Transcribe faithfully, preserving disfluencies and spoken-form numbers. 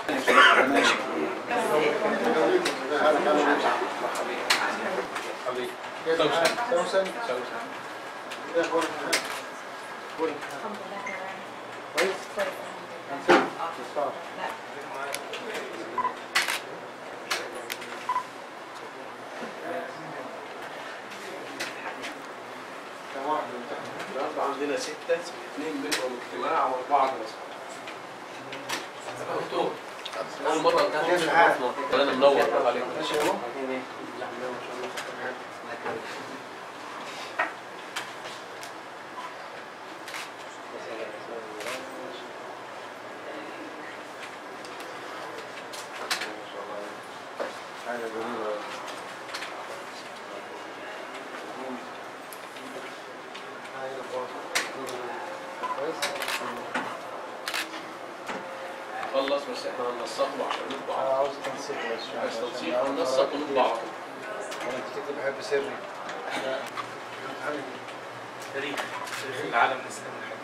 ماشي. سوسن سوسن سوسن ايه اخبارك؟ الحمد لله تمام. كويس؟ كويس. اه عندنا ستة، اثنين منهم اجتماع واربعة دراسات. دكتور أول مرة كيف عرفنا؟ أنا منور عليكم. ماشي يا حاجة جميلة. خلص بس احنا هننسقه عشان نطبع. اه عاوز تنسيق بس. عايز تنسيق هننسق ونطبع. انا كنت بحب سري. لا تاريخ تاريخ العالم نسلم.